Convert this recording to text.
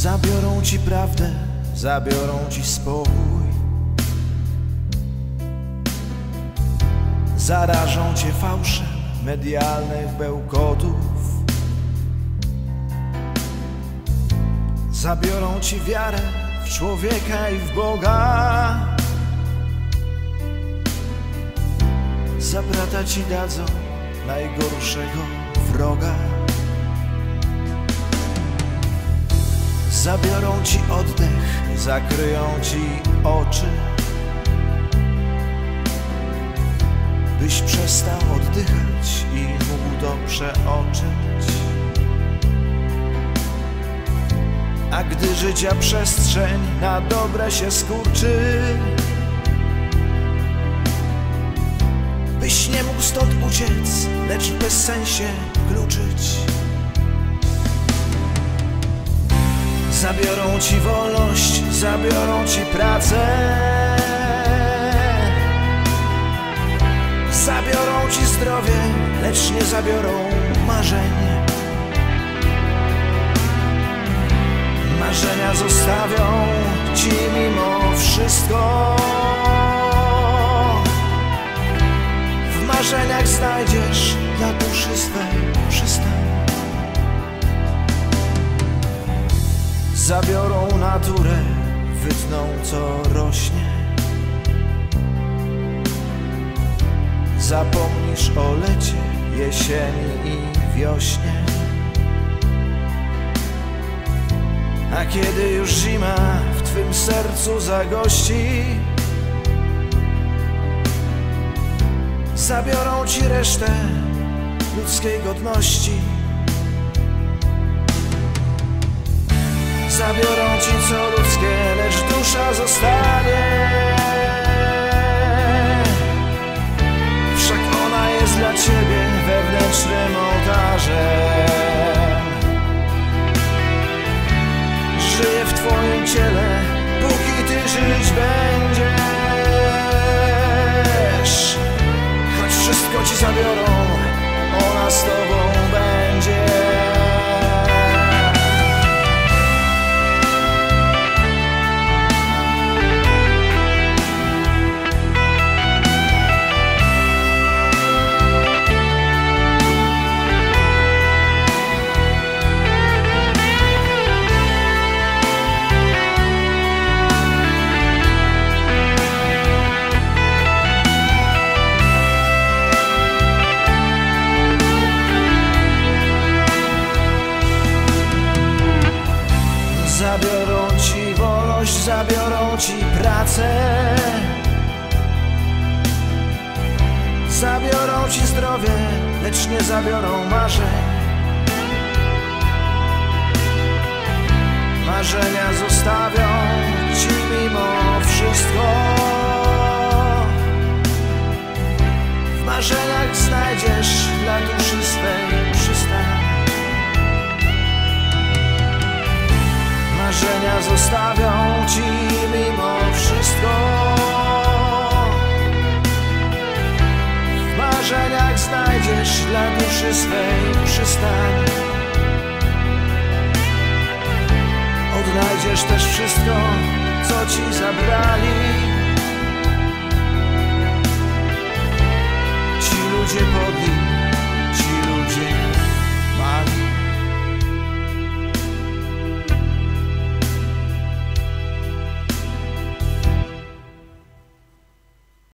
Zabiorą ci prawdę, zabiorą ci spokój, zarażą cię fałszem medialnych bełkotów, zabiorą ci wiarę w człowieka i w Boga. Za brata ci dadzą najgorszego wroga. Zabiorą ci oddech, zakryją ci oczy, byś przestał oddychać i mógł to przeoczyć. A gdy życia przestrzeń na dobre się skurczy, byś nie mógł stąd uciec, lecz w bezsensie kluczyć. Zabiorą ci wolność, zabiorą ci pracę, zabiorą ci zdrowie, lecz nie zabiorą marzeń. Marzenia zostawią ci mimo wszystko. W marzeniach znajdziesz dla duszy swej przystań. Zabiorą naturę, wytną co rośnie. Zapomnisz o lecie, jesieni i wiośnie. A kiedy już zima w twym sercu zagości, zabiorą ci resztę ludzkiej godności. Zabiorą ci co ludzkie, lecz dusza zostanie. Wszak ona jest dla ciebie wewnętrznym ołtarzem. Żyje w twoim ciele, póki ty żyć będziesz. Choć wszystko ci zabiorą, ona z tobą będzie. Zabiorą ci wolność, zabiorą ci pracę, zabiorą ci zdrowie, lecz nie zabiorą marzeń. Marzenia zostawią ci mimo wszystko. W marzeniach znajdziesz dla duszy swej przystań. Marzenia zostawią ci mimo wszystko. W marzeniach znajdziesz dla duszy swej przystań. Odnajdziesz też wszystko, co ci zabrali ci ludzie podli.